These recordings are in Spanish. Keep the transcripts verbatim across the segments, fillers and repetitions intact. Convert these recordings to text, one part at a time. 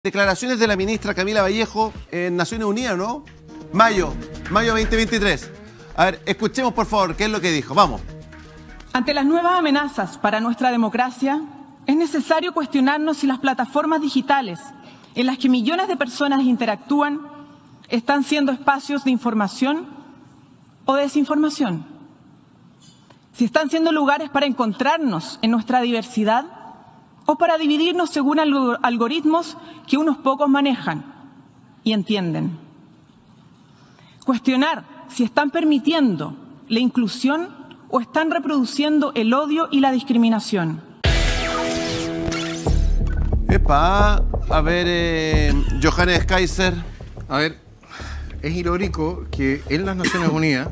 Declaraciones de la ministra Camila Vallejo en Naciones Unidas, ¿no? Mayo, mayo veinte veintitrés. A ver, escuchemos por favor qué es lo que dijo. Vamos. Ante las nuevas amenazas para nuestra democracia, es necesario cuestionarnos si las plataformas digitales en las que millones de personas interactúan están siendo espacios de información o desinformación. Si están siendo lugares para encontrarnos en nuestra diversidad o para dividirnos según algoritmos que unos pocos manejan y entienden. Cuestionar si están permitiendo la inclusión o están reproduciendo el odio y la discriminación. Epa, a ver, eh, Johannes Kaiser. A ver, es irónico que en las Naciones Unidas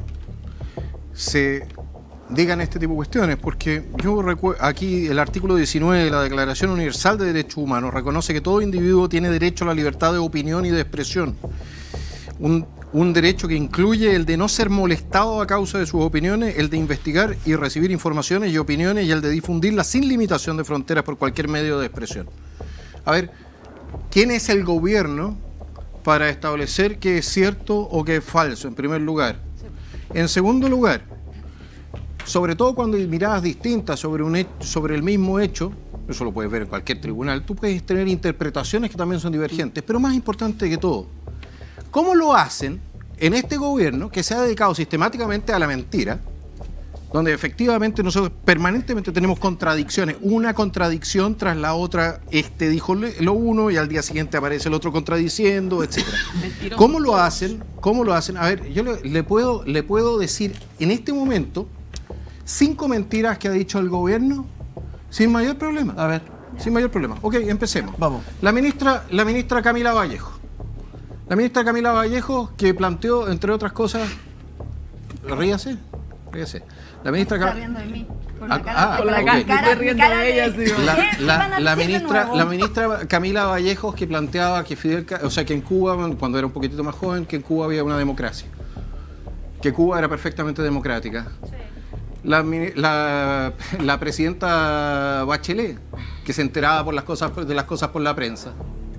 se digan este tipo de cuestiones, porque yo recuerdo aquí el artículo diecinueve de la Declaración Universal de Derechos Humanos reconoce que todo individuo tiene derecho a la libertad de opinión y de expresión. Un, un derecho que incluye el de no ser molestado a causa de sus opiniones, el de investigar y recibir informaciones y opiniones y el de difundirlas sin limitación de fronteras por cualquier medio de expresión. A ver, ¿quién es el gobierno para establecer qué es cierto o qué es falso, en primer lugar? En segundo lugar, sobre todo cuando hay miradas distintas sobre, un hecho, sobre el mismo hecho, eso lo puedes ver en cualquier tribunal, tú puedes tener interpretaciones que también son divergentes, pero más importante que todo, ¿cómo lo hacen en este gobierno que se ha dedicado sistemáticamente a la mentira, donde efectivamente nosotros permanentemente tenemos contradicciones, una contradicción tras la otra, este dijo lo uno y al día siguiente aparece el otro contradiciendo, etcétera? ¿Cómo lo hacen? ¿Cómo lo hacen? A ver, yo le, le, puedo, le puedo decir en este momento cinco mentiras que ha dicho el gobierno sin mayor problema. A ver. Sin mayor problema. Ok, empecemos. Vamos. La ministra, la ministra Camila Vallejo. La ministra Camila Vallejo que planteó, entre otras cosas... Ríase, ríase. La ministra... Está riendo de mí. Por la Ah, cara, ah, por la ok. cara, cara, riendo cara de ella, sí. La, ¿Qué la- van a la decir de ministra, nuevo? la ministra Camila Vallejos que planteaba que Fidel, Ca- o sea, que en Cuba, cuando era un poquitito más joven, que en Cuba había una democracia, que Cuba era perfectamente democrática. Sí. La, mini- la, la presidenta Bachelet, que se enteraba por las cosas, de las cosas por la prensa.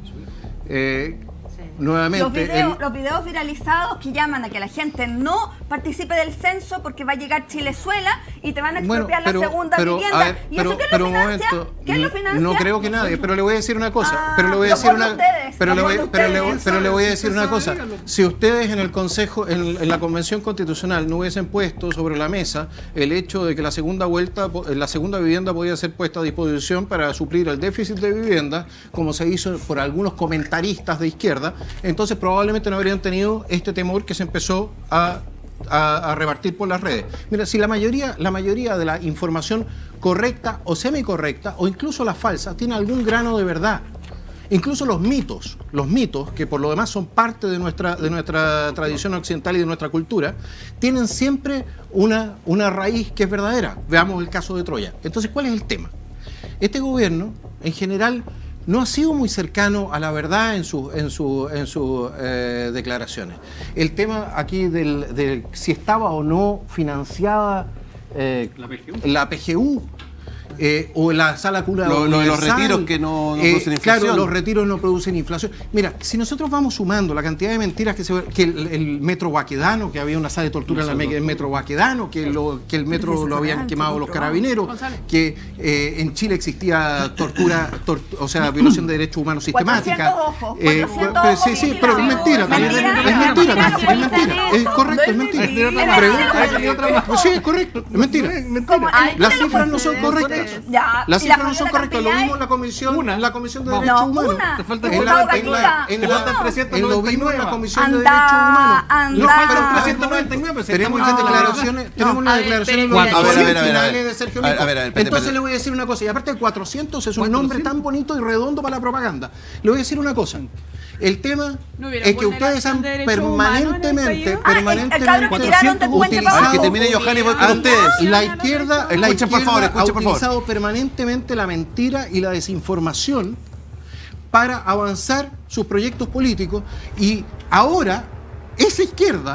Eh, Nuevamente, Los videos, el- los videos viralizados que llaman a que la gente no participe del censo porque va a llegar Chilezuela y te van a Bueno, expropiar pero- la segunda pero, vivienda. a ver, ¿Y pero- eso quién pero lo un financia? momento, ¿Quién lo no- financia? No creo que nadie, pero le voy a decir una cosa. Ah, pero le voy a lo decir por una, ustedes, pero, lo le voy, por pero, le, ustedes. pero le voy a decir una Usted cosa. sabe, dígalo. Si ustedes en el Consejo, en, en la Convención Constitucional no hubiesen puesto sobre la mesa el hecho de que la segunda vuelta, la segunda vivienda podía ser puesta a disposición para suplir el déficit de vivienda, como se hizo por algunos comentaristas de izquierda, entonces probablemente no habrían tenido este temor que se empezó a, a, a repartir por las redes. Mira, si la mayoría, la mayoría de la información correcta o semicorrecta, o incluso la falsa, tiene algún grano de verdad. Incluso los mitos, los mitos, que por lo demás son parte de nuestra, de nuestra tradición occidental y de nuestra cultura, tienen siempre una, una raíz que es verdadera. Veamos el caso de Troya. Entonces, ¿cuál es el tema? Este gobierno, en general, no ha sido muy cercano a la verdad en sus en su, en sus eh, declaraciones. El tema aquí del, del si estaba o no financiada eh, La P G U. la P G U, eh, o la sala cura Lo- lo de los universal, retiros que no- no producen inflación. Claro, los retiros no producen inflación. Mira, si nosotros vamos sumando la cantidad de mentiras que se que el, el metro Baquedano, que había una sala de tortura en el metro Baquedano, que, lo, que el metro lo habían quemado los carabineros, que eh, en Chile existía tortura, tor- o sea, violación de derechos humanos sistemática. cuatrocientos ojos, Eh, cuatrocientos pero ojos sí, sí, vigilados. pero es mentira, también, Mentira, es mentira, mentira, es no puede mentira, ser es eso. correcto, es No es mentira. mentira. Pregunta- Hay otra más. Sí, es correcto, es mentira. ¿Cómo? Ay, Las ¿quién lo cifras no puede son ser? correctas. Ya, Las ¿y la cifras no son Fabiola correctas. Lo Campillay? vimos en la comisión, Una. en la comisión de No, Derechos Humanos. una. Te falta En la- Gustavo en la- Gatica. en Te la- faltan trescientos en lo noventa y vimos en la nueve. comisión de Anda, Derechos Humanos. anda. Nos faltan No, trescientos noventa y nueve, pero tenemos estamos- declaraciones, no. tenemos A las ver, declaraciones espere, a ver, a ver, a ver, a ver. finales de Sergio A ver, Mico. a ver, a ver, espere, Entonces espere. le voy a decir una cosa, y aparte el cuatrocientos es un nombre tan bonito y redondo para la propaganda. Le voy a decir una cosa. El tema No hubiera es que ustedes vulneración han de derechos humanos en el permanentemente, país. Ah, el- el cabro que tiraron del puente A utilizado ver, que termine Johanny y voy con Ah, ustedes. La izquierda, la Escuchen, por izquierda favor, ha escuchen, por favor. utilizado permanentemente la mentira y la desinformación para avanzar sus proyectos políticos, y ahora esa izquierda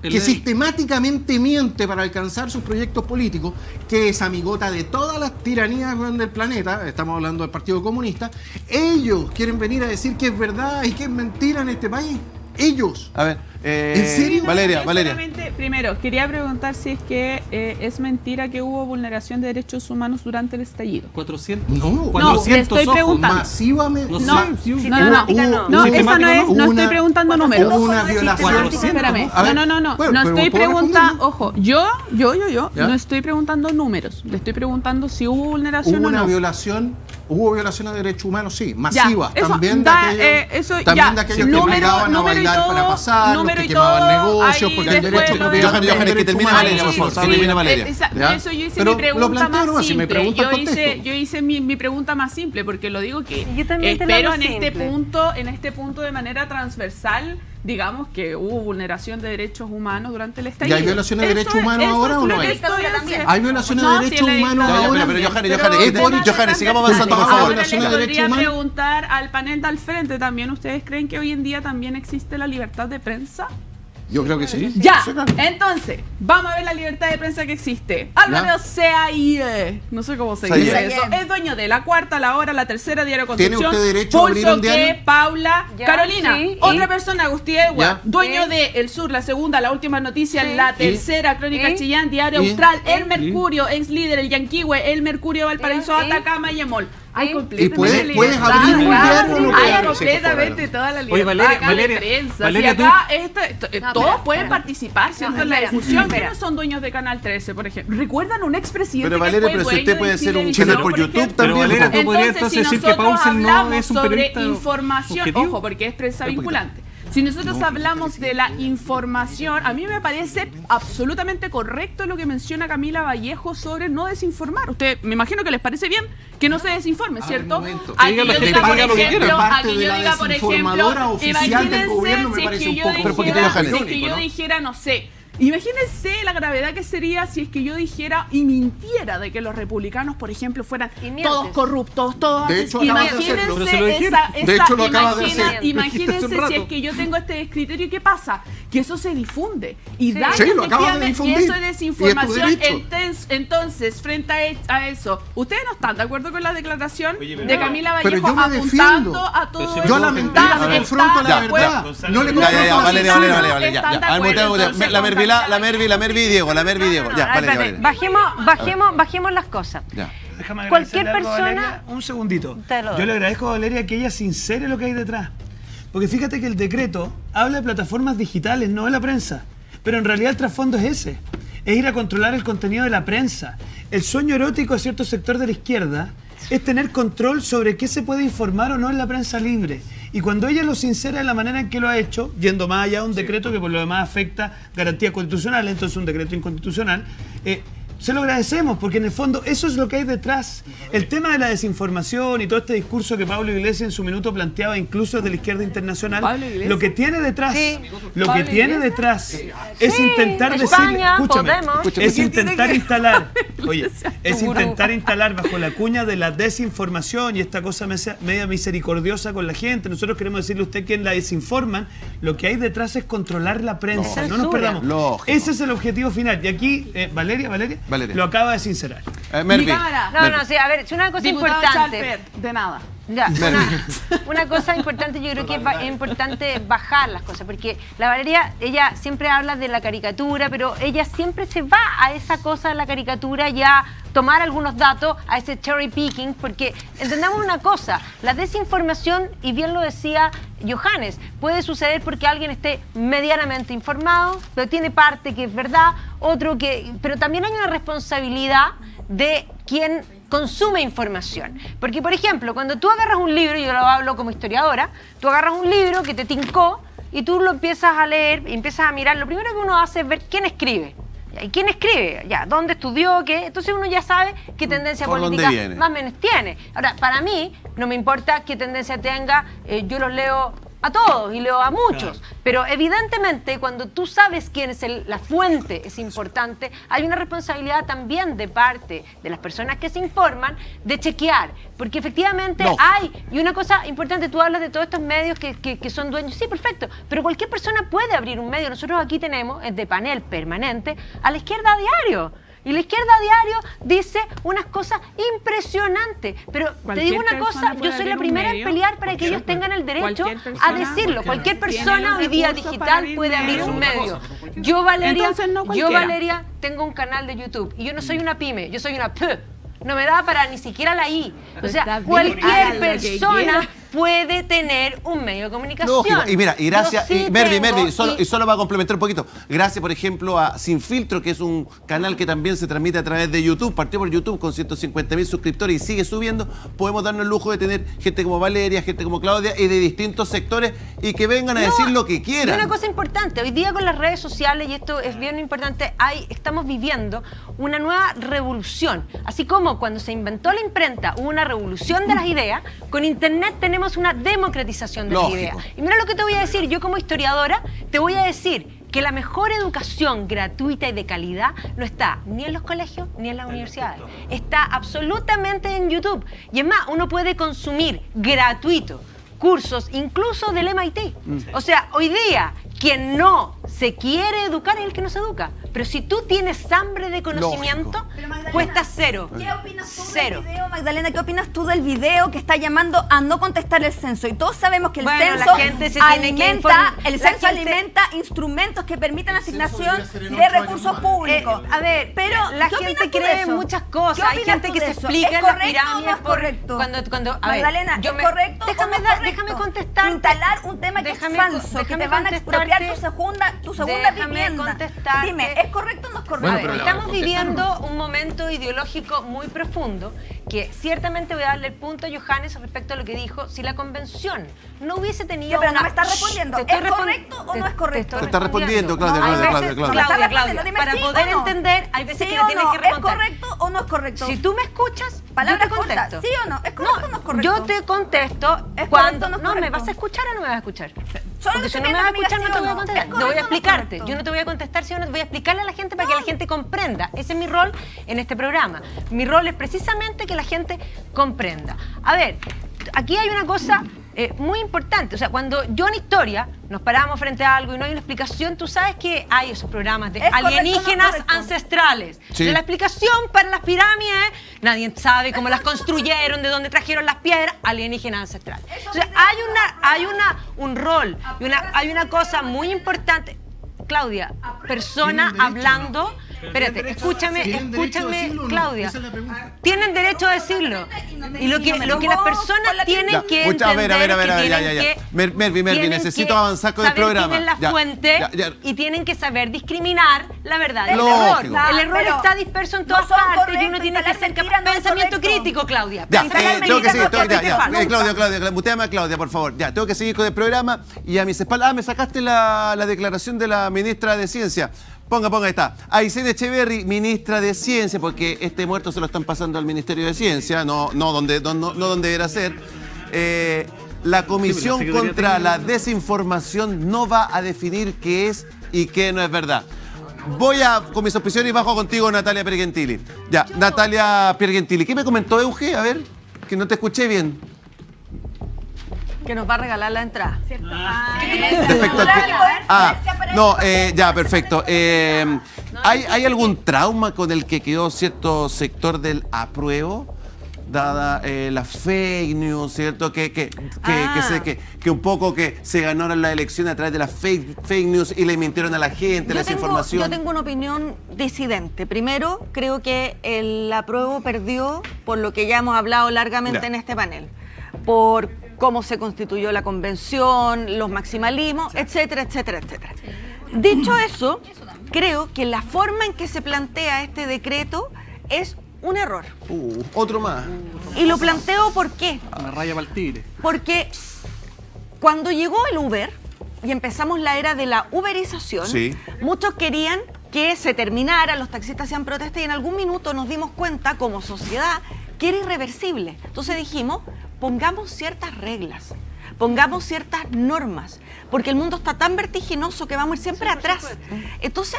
que ley. sistemáticamente miente para alcanzar sus proyectos políticos, que es amigota de todas las tiranías del planeta, estamos hablando del Partido Comunista, ellos quieren venir a decir que es verdad y que es mentira en este país. Ellos. A ver, eh, ¿en serio? Valeria, Yo Valeria. solamente, primero, quería preguntar si es que eh, es mentira que hubo vulneración de derechos humanos durante el estallido. cuatrocientos. No, cuatrocientos le estoy ojos. preguntando. masivamente. No, No, sí, sí, no, no, no. hubo- no. No, hubo- esa no es, no una- estoy preguntando hubo números. una violación. Espérame, A ver, no, no, no, no, bueno, no pero estoy ¿puedo preguntando, responder? ojo, yo, yo, yo, yo, ¿Ya? no estoy preguntando números, le estoy preguntando si hubo vulneración Hubo o una no. violación, hubo violación a derechos humanos, sí, Ya, masiva. eso también da, de aquellos, eh, eso también ya, de aquellos que número- obligaban a número y bailar todo, para pasar, los número que y quemaban todo, negocios, ahí porque el después derecho de lo propiedad Johan, es un Johan, es que derecho termine humano. Valeria, por favor, Sí, que termine Valeria. eh, esa- ¿Ya? Eso yo hice Pero mi lo pregunta planteo más nomás, si me simple. preguntas, yo hice, contesto. yo hice mi, mi pregunta más simple porque lo digo que Yo también te la espero hago en este simple. punto, en este punto de manera transversal, digamos que hubo vulneración de derechos humanos durante el estallido. ¿Y hay violaciones de Eso derechos es- humanos eso ahora es o lo no que hay? estoy haciendo. ¿Hay violaciones No, de sí, derechos la humanos dictadura. ahora? Ya, pero, Johan, Pero Johan, es usted por- no Johan, está sigamos tan avanzando, por ahora favor. le Violaciones de derechos podría humanos. preguntar al panel de al frente también, ¿ustedes creen que hoy en día también existe la libertad de prensa? Yo creo que sí. Ya, Sí, claro. entonces, vamos a ver la libertad de prensa que existe. Álvaro Seaie, no sé cómo se Seaie. dice eso, es dueño de La Cuarta, La Hora, La Tercera, Diario ¿Tiene Constitución, usted derecho a abrir Pulso, un diario? Que, Paula, Ya, Carolina. sí, Otra ¿y? persona, Agustín Egua, Ya. dueño ¿Y? de El Sur, La Segunda, La Última Noticia, Sí. La ¿Y? Tercera, Crónica ¿Y? Chillán, Diario ¿Y? Austral, El ¿Y? Mercurio, Ex Líder, El Yanquihue, El Mercurio, Valparaíso, ¿Y? Atacama y Emol. Hay ¿Y? completamente ¿Y puedes- libertad. puedes abrir un diario o no Hay puedes abrir? completamente Sí, por toda la Oye, libertad Valeria, acá de Valeria, prensa. Valeria, Si tú- acá esto- esto- eh, No, todos espera, pueden espera. participar, ¿cierto? No, En la espera, difusión. espera. ¿Quiénes son dueños de Canal trece, por ejemplo? ¿Recuerdan un expresidente Pero que Valeria, fue pero si dueño usted de puede ser un Chilevisión, canal por por YouTube ejemplo? Pero también. Valeria, po. tú podrías Entonces, entonces si decir que nosotros Paulsen no hablamos es un sobre periodista información, objetivo. ojo, porque es prensa vinculante. Si nosotros hablamos de la información, a mí me parece absolutamente correcto lo que menciona Camila Vallejo sobre no desinformar. Usted, me imagino que les parece bien que no se desinforme, ¿cierto? momento. A que Diga lo yo que diga, te por diga lo que ejemplo, quiera. a Parte que de yo la diga, por ejemplo, desinformadora oficial del imagínense gobierno me si es parece que un yo poco- Pero poquito, dijera, Johannes. si es que yo ¿no? dijera, no sé, imagínense la gravedad que sería si es que yo dijera y mintiera de que los republicanos, por ejemplo, fueran Y mientes. todos corruptos, todos De hecho, acabas de imagínense hacerlo. Pero se lo dijeron. esa, De esa- hecho, lo acabas de imagina- hacer. Dijiste imagínense hace un si rato. es que yo tengo este descriterio, ¿qué pasa? Que eso se difunde y Sí. daña Sí, lo acabas de efectivamente, difundir. y eso es Y es tu desinformación. derecho. Entonces, entonces, frente a, e- a eso, ¿ustedes no están de acuerdo con la declaración Oye, pero- de Camila Pero Vallejo yo me apuntando defiendo. a todo Pero si eso? Yo a la mentira Está- le está confronto la de acuerdo. verdad. No le Ya, confronto ya, ya, la Valeria, mentira. Valeria, Valeria, Valeria. Están Ya, de ya. Al acuerdo, momento, entonces, la con Mervi, la, la Camila Mervi, la Mervi y Diego, la Mervi y Diego. Ya, Ah, Valeria, espérate, Valeria. bajemos, bajemos, bajemos las cosas. Ya. Déjame Cualquier agradecerle algo a persona- Valeria. Un segundito. Te lo doy. Yo le agradezco a Valeria que ella sincere lo que hay detrás. Porque fíjate que el decreto habla de plataformas digitales, no de la prensa. Pero en realidad el trasfondo es ese. Es ir a controlar el contenido de la prensa. El sueño erótico de cierto sector de la izquierda es tener control sobre qué se puede informar o no en la prensa libre. Y cuando ella lo sincera de la manera en que lo ha hecho, yendo más allá de un decreto que por lo demás afecta garantías constitucionales, entonces un decreto inconstitucional, eh, se lo agradecemos, porque en el fondo eso es lo que hay detrás. El tema de la desinformación y todo este discurso que Pablo Iglesias en su minuto planteaba, incluso desde la izquierda internacional, ¿Pablo Iglesias? lo que tiene detrás, Sí. lo que ¿Pablo tiene Iglesias? detrás es Sí, intentar decir, España, escúchame, Podemos. Escúchame. es intentar instalar, oye, es tu intentar instalar bajo la cuña de la desinformación y esta cosa media, media misericordiosa con la gente. Nosotros queremos decirle a usted que en la desinforman, lo que hay detrás es controlar la prensa. No nos Censura. perdamos. Lógico. Ese es el objetivo final. Y aquí, eh, Valeria, Valeria, Valeria. lo acaba de sincerar. Eh, Mervi. Mi cámara. No, no, sí, a ver, es una cosa Diputado importante. Chalper, de nada. Ya, Mervi. una, una cosa importante, yo creo que es, ba- es importante bajar las cosas, porque la Valeria, ella siempre habla de la caricatura, pero ella siempre se va a esa cosa de la caricatura y a tomar algunos datos, a ese cherry picking, porque entendamos una cosa, la desinformación, y bien lo decía Johannes, puede suceder porque alguien esté medianamente informado, pero tiene parte que es verdad, otro que... Pero también hay una responsabilidad de quien consume información. Porque, por ejemplo, cuando tú agarras un libro, y yo lo hablo como historiadora, tú agarras un libro que te tincó y tú lo empiezas a leer, y empiezas a mirar, lo primero que uno hace es ver quién escribe. ¿Y quién escribe? Ya, ¿dónde estudió? ¿Qué? Entonces uno ya sabe qué tendencia ¿Por política dónde viene? más o menos tiene. Ahora, para mí, no me importa qué tendencia tenga, eh, yo los leo a todos y leo a muchos, claro. Pero evidentemente cuando tú sabes quién es el, la fuente es importante, hay una responsabilidad también de parte de las personas que se informan de chequear, porque efectivamente no. hay, y una cosa importante, tú hablas de todos estos medios que, que, que son dueños, sí, perfecto, pero cualquier persona puede abrir un medio. Nosotros aquí tenemos, es de panel permanente, a la izquierda a diario. Y la izquierda a diario dice unas cosas impresionantes. Pero cualquier te digo una cosa, yo soy la primera en pelear para que ellos tengan el derecho a decirlo. Cualquier persona hoy día digital puede abrir un medio. Yo, Valeria, no yo, Valeria, tengo un canal de YouTube y yo no soy una pyme, yo soy una P. No me da para ni siquiera la I. O sea, cualquier persona puede tener un medio de comunicación. Lógico. Y mira, y gracias, sí y Mervi, Mervi, solo, y solo va a complementar un poquito. Gracias, por ejemplo, a Sin Filtro, que es un canal que también se transmite a través de YouTube. Partió por YouTube con ciento cincuenta mil suscriptores y sigue subiendo. Podemos darnos el lujo de tener gente como Valeria, gente como Claudia y de distintos sectores y que vengan a no, decir lo que quieran. Y una cosa importante, hoy día con las redes sociales, y esto es bien importante, hay, estamos viviendo una nueva revolución. Así como cuando se inventó la imprenta hubo una revolución de las ideas, con Internet tenemos una democratización de Lógico. las ideas. Y mira lo que te voy a decir, yo como historiadora te voy a decir que la mejor educación gratuita y de calidad no está ni en los colegios ni en las universidades. Está absolutamente en YouTube. Y es más, uno puede consumir gratuito cursos incluso del M I T. Mm. O sea, hoy día quien no se quiere educar es el que no se educa. Pero si tú tienes hambre de conocimiento, cuesta cero. ¿Qué opinas tú cero. del video, Magdalena? ¿Qué opinas tú del video que está llamando a no contestar el censo? Y todos sabemos que el bueno, censo la gente se alimenta, tiene que el censo gente... alimenta instrumentos que permitan asignación de recursos públicos. Eh, a ver, pero la gente cree en muchas cosas. Hay gente que se explica en las pirámides. ¿Es correcto? Cuando, cuando, a Magdalena, ver, yo ¿es me, correcto déjame, o no es correcto? Déjame contestar. Instalar un tema que déjame, es falso, que te van a expropiar tu segunda, tu segunda vivienda. Dime, ¿es correcto o no es correcto? Bueno, ver, estamos viviendo un momento ideológico muy profundo que ciertamente voy a darle el punto a Johannes respecto a lo que dijo. Si la convención no hubiese tenido ya, pero una... no me estás respondiendo. ¿Es respond... correcto o no es correcto? Te está respondiendo, Claudia, no, Claudia, veces, Claudia, Claudia. Claudia, Claudia, para sí poder no. entender, hay veces ¿Sí que le tienes no? que responder. ¿Es correcto o no es correcto? Si tú me escuchas, palabras yo te contesto. ¿Sí o no? ¿Es correcto no, o no es correcto? Yo te contesto ¿Es cuando... no, es no, ¿me vas a escuchar o no me vas a escuchar? Solo Porque si no me vas a escuchar no te voy a contestar. Te voy a explicarte. Yo no te voy a contestar, sino te voy a explicarle a la gente para que la gente comprenda. Ese es mi rol en este programa. Mi rol es precisamente que la gente comprenda. A ver, aquí hay una cosa eh, muy importante. O sea, cuando yo en historia nos paramos frente a algo y no hay una explicación, tú sabes que hay esos programas de alienígenas correcto, no ancestrales. Sí. De la explicación para las pirámides, nadie sabe cómo las construyeron, de dónde trajeron las piedras, alienígenas ancestrales. O sea, hay una, hay una, un rol y una, hay una cosa muy importante. Claudia, persona hablando... Espérate, escúchame, escúchame, Claudia. Tienen derecho a decirlo. Y lo que, lo que las personas tienen ya, que entender a ver, a ver, a ver, a ver, ya, ya, ya. Mervi, Mervi, necesito avanzar con el programa. Tienen la ya, fuente ya, ya. y tienen que saber discriminar la verdad del Lógico. error. El error Pero está disperso en todas no partes y uno tiene que hacer mentira, pensamiento no crítico, Claudia. Ya, eh, tengo que seguir, tengo, ya, ya. Nunca. Eh, Claudia, Claudia, muteame a Claudia, por favor. Ya, tengo que seguir con el programa y a mis espaldas. Ah, me sacaste la, la declaración de la ministra de Ciencia. Ponga, ponga, ahí está. Aysén Echeverri, ministra de Ciencia, porque este muerto se lo están pasando al Ministerio de Ciencia, no, no, donde, no, no, no donde era ser. Eh, la Comisión sí, contra la Desinformación no va a definir qué es y qué no es verdad. Voy a, con mis auspiciadores y bajo contigo, Natalia Piergentili. Ya, Yo... Natalia Piergentili. ¿Qué me comentó Euge? A ver, que no te escuché bien. Que nos va a regalar la entrada. Ah, perfecto. Ah, no, eh, ya, perfecto. Eh, ¿hay, ¿Hay algún trauma con el que quedó cierto sector del apruebo? Dada eh, la fake news, ¿cierto? Que, que, que, ah. que, se, que, que un poco que se ganaron la elección a través de las fake, fake news y le mintieron a la gente, la desinformación. Yo tengo una opinión disidente. Primero, creo que el apruebo perdió por lo que ya hemos hablado largamente ya. en este panel. Por cómo se constituyó la convención, los maximalismos, etcétera, etcétera, etcétera. Dicho eso, creo que la forma en que se plantea este decreto es un error. Uh, otro más. Y lo planteo ¿por qué? Una raya para el tigre. Porque cuando llegó el Uber y empezamos la era de la uberización, sí. muchos querían que se terminara, los taxistas hacían protesta y en algún minuto nos dimos cuenta como sociedad que era irreversible. Entonces dijimos, pongamos ciertas reglas pongamos ciertas normas, porque el mundo está tan vertiginoso que vamos a ir siempre sí, atrás. Entonces,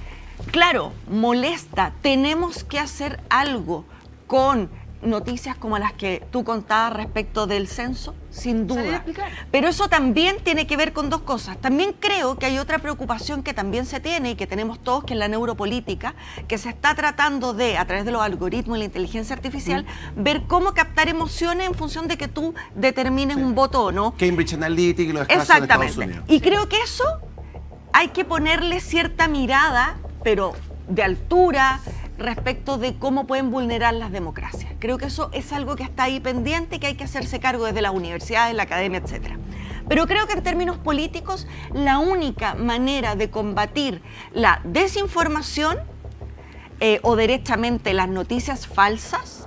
claro, molesta, tenemos que hacer algo con noticias como las que tú contabas respecto del censo, sin duda. Pero eso también tiene que ver con dos cosas. También creo que hay otra preocupación que también se tiene y que tenemos todos, que es la neuropolítica, que se está tratando de, a través de los algoritmos y la inteligencia artificial, mm. ver cómo captar emociones en función de que tú determines sí. un voto o no. Cambridge Analytica y los casos Exactamente. de Estados Unidos. Y creo que eso hay que ponerle cierta mirada, pero de altura, respecto de cómo pueden vulnerar las democracias. Creo que eso es algo que está ahí pendiente y que hay que hacerse cargo desde las universidades, la academia, etcétera. Pero creo que en términos políticos, la única manera de combatir la desinformación eh, o derechamente las noticias falsas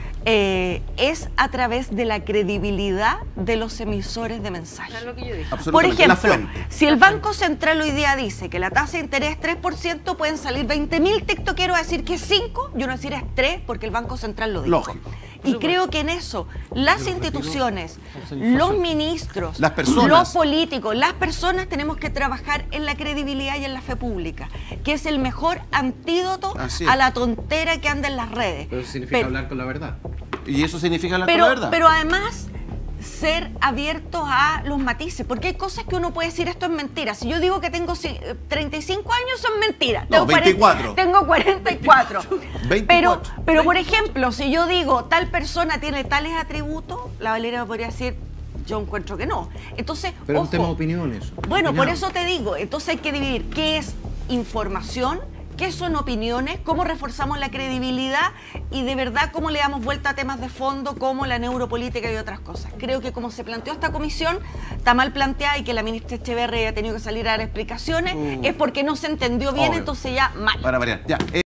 Eh, es a través de la credibilidad de los emisores de mensajes. Es lo que yo dije. Por ejemplo, si el Banco Central hoy día dice que la tasa de interés es tres por ciento, pueden salir veinte mil tiktokeros a decir que es cinco, yo no decir es tres porque el Banco Central lo dijo. Lógico. Y creo que en eso las instituciones, los ministros, las personas, los políticos, las personas tenemos que trabajar en la credibilidad y en la fe pública, que es el mejor antídoto a la tontera que anda en las redes. Pero eso significa pero, hablar con la verdad. Y eso significa hablar pero, con la verdad. Pero además ser abiertos a los matices, porque hay cosas que uno puede decir esto es mentira. Si yo digo que tengo treinta y cinco años, son mentiras. No, tengo veinticuatro. cuarenta, tengo cuarenta y cuatro. veinticuatro. Pero, pero por ejemplo, si yo digo tal persona tiene tales atributos, la Valeria podría decir, yo encuentro que no. Entonces, pero ojo, es un tema de opiniones. Bueno, opinado. Por eso te digo, entonces hay que dividir qué es información, qué son opiniones, cómo reforzamos la credibilidad y de verdad cómo le damos vuelta a temas de fondo como la neuropolítica y otras cosas. Creo que como se planteó esta comisión, está mal planteada y que la ministra Echeverri haya tenido que salir a dar explicaciones, uh, es porque no se entendió bien, obvio. Entonces ya mal. Para variar, ya. Eh.